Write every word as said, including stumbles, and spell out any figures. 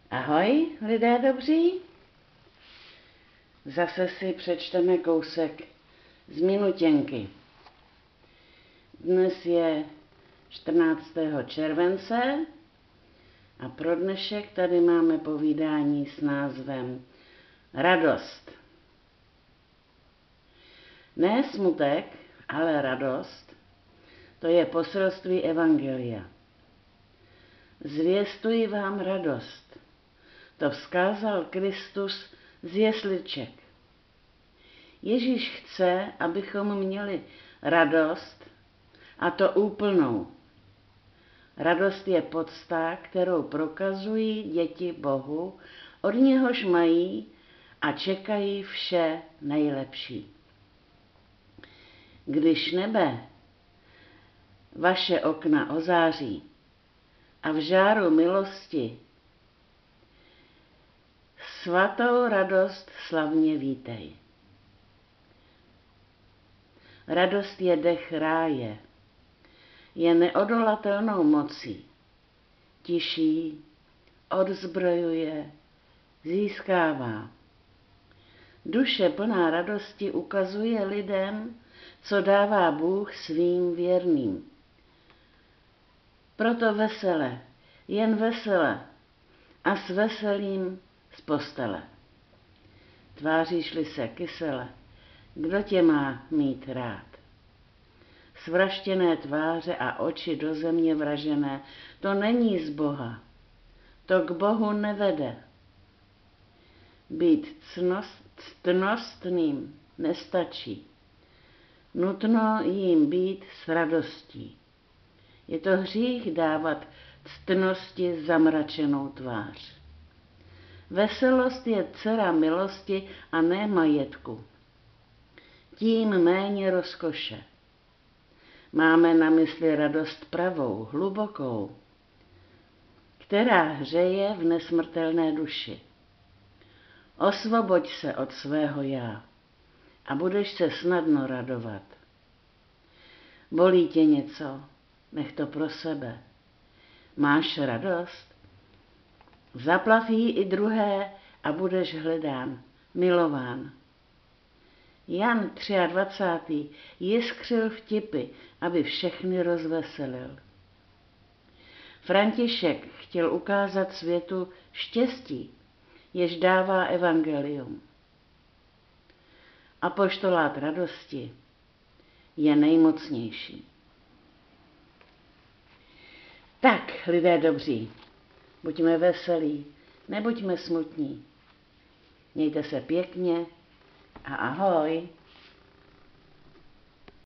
Ahoj, lidé dobří. Zase si přečteme kousek z minutěnky. Dnes je čtrnáctého července a pro dnešek tady máme povídání s názvem Radost. Ne smutek, ale radost, to je poselství evangelia. Zvěstuji vám radost. To vzkázal Kristus z jesliček. Ježíš chce, abychom měli radost, a to úplnou. Radost je podsta, kterou prokazují děti Bohu, od něhož mají a čekají vše nejlepší. Když nebe vaše okna ozáří a v žáru milosti svatou radost slavně vítej. Radost je dech ráje, je neodolatelnou mocí, tiší, odzbrojuje, získává. Duše plná radosti ukazuje lidem, co dává Bůh svým věrným. Proto vesele, jen vesele a s veselím z postele. Tváříš-li se kysele, kdo tě má mít rád? Svraštěné tváře a oči do země vražené, to není z Boha, to k Bohu nevede. Být ctnostným nestačí, nutno jim být s radostí. Je to hřích dávat ctnosti zamračenou tvář. Veselost je dcera milosti a ne majetku. Tím méně rozkoše. Máme na mysli radost pravou, hlubokou, která hřeje v nesmrtelné duši. Osvoboď se od svého já a budeš se snadno radovat. Bolí tě něco, nech to pro sebe. Máš radost? Zaplav jí i druhé a budeš hledán, milován. Jan dvacátý třetí jiskřil vtipy, aby všechny rozveselil. František chtěl ukázat světu štěstí, jež dává evangelium. Apoštolát radosti je nejmocnější. Tak, lidé dobří, buďme veselí, nebuďme smutní. Mějte se pěkně a ahoj.